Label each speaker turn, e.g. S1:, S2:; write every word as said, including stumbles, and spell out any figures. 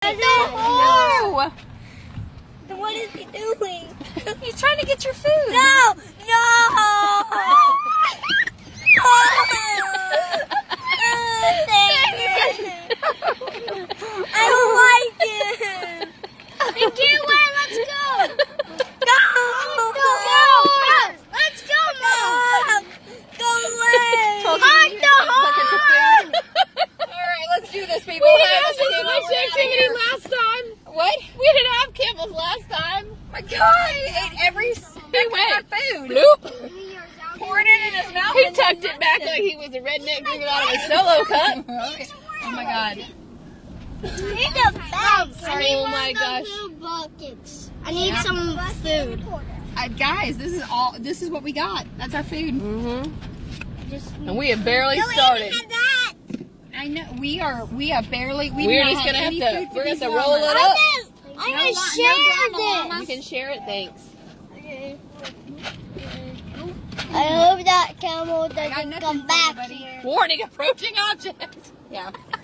S1: No!
S2: Then what is he doing?
S1: He's trying to get your food.
S2: No! No! I don't like it. Then get away. Let's go. Go. Go. Go. Let's go, Mom. Go away. Hot dog.
S1: Alright, let's do this, people.
S3: We didn't have this much activity last time.
S1: What?
S3: We didn't have camels last time.
S1: Oh my God, he ate every speck of our food.
S3: Bloop.
S1: Poured it in his mouth.
S3: He tucked it back like he was a redneck drinking out of a solo cup.
S1: Oh my God.
S2: Here's the bags. I need
S3: Oh
S2: one
S3: my
S2: of
S3: gosh.
S2: those little buckets. I need some food.
S1: Uh, guys, this is all. This is what we got. That's our food.
S3: Mm-hmm.
S2: Just
S3: And we have barely
S2: No, we
S3: started.
S2: haven't had that.
S1: I know we are. We are barely. We
S3: We're
S1: do not
S3: just gonna have
S1: any
S3: to.
S1: food for
S3: We're gonna
S1: these
S3: have to roll
S1: llamas.
S3: it
S2: I'm
S3: up.
S2: gonna, I'm
S1: No
S2: gonna
S1: li- no
S2: share
S1: drama, llama.
S3: You can share it, thanks.
S2: this. I hope that camel
S1: I got
S2: doesn't
S1: nothing
S2: come
S1: for
S2: back
S1: you, buddy.
S2: here.
S3: Warning, approaching object.
S1: Yeah.